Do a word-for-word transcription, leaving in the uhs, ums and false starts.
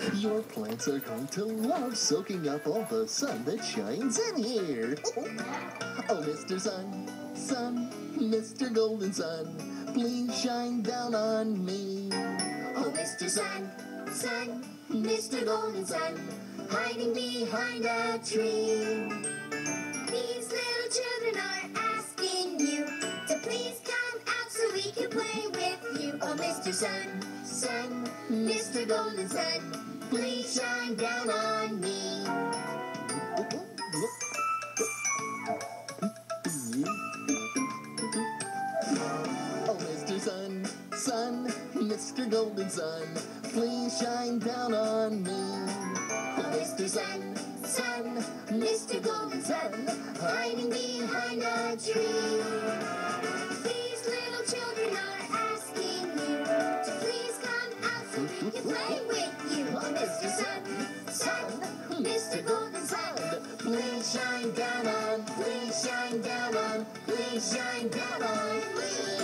Your plants are going to love soaking up all the sun that shines in here. Oh, Mister Sun, Sun, Mister Golden Sun, please shine down on me. Oh, Mister Sun, Sun, Mister Golden Sun, hiding behind a tree. These little children are asking you to please come out so we can play with you. Oh, Mister Sun, Sun, Mister Golden Sun, please shine down on me. Oh, Mister Sun, Sun, Mister Golden Sun, please shine down on me. Oh, Mister Sun, Sun, Mister Golden Sun, hiding behind a tree. These little children are asking you to please come out so we can play with you. Oh, Mister Sun, Sun, Mister Golden Sun, Please shine down on, please shine down on, please shine down on me.